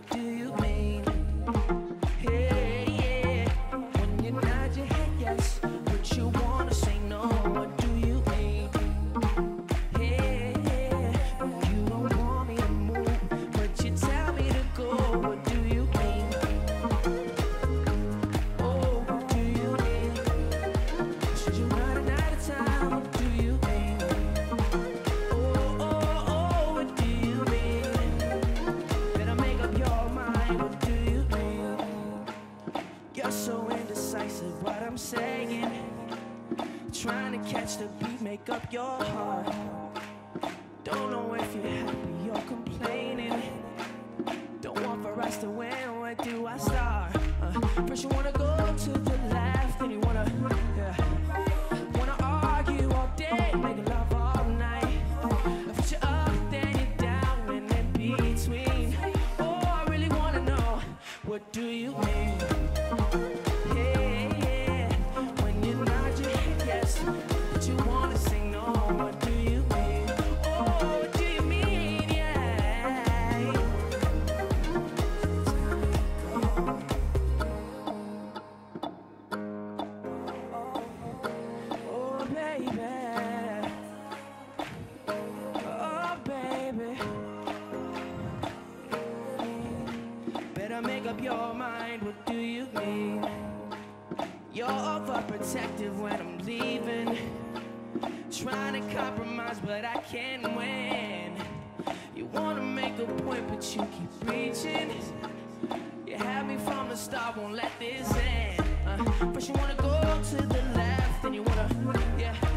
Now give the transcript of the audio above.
what do you mean? Hey, yeah. When you nod your head yes, but you wanna say no, what do you mean? Hey, yeah. When you don't want me to move, but you tell me to go, what do you mean? Oh, what do you mean? Should you run out of time, what do you mean? Oh, oh, oh, what do you mean? Better make up your mind, what do you mean? You're so indecisive, what I'm saying. Trying to catch the beat, make up your heart. Don't know if you're happy or complaining. Don't want for us to win, where do I start? First you wanna go to the left, then you wanna, wanna argue all day, make love all night. First you're up, then you're down, and in between. Oh, I really wanna know, what do you mean? Hey, yeah. When you nod your head yes, but you wanna say no, what do you mean? Oh, what do you mean? Yeah. Oh, baby. Oh, baby. Better make up your mind, what do you mean? You're overprotective when I'm leaving. Trying to compromise, but I can't win. You wanna make a point, but you keep reaching. You had me from the start, won't let this end. First you wanna go to the left, then you wanna, yeah.